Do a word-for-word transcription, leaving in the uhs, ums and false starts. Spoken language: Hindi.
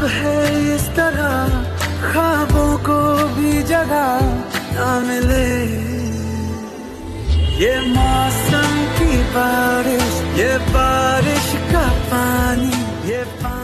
है इस तरह ख्वाबों को भी जगह ना मिले। ये मौसम की बारिश, ये बारिश का पानी, ये पानी